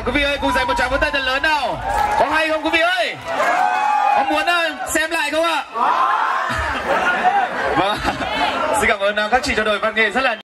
Quý vị ơi, cùng dành một tràng vỗ tay thật lớn nào. Có hay không quý vị ơi? Có muốn xem lại không ạ? Vâng. Xin cảm ơn các chị cho đội văn nghệ rất là nhiều.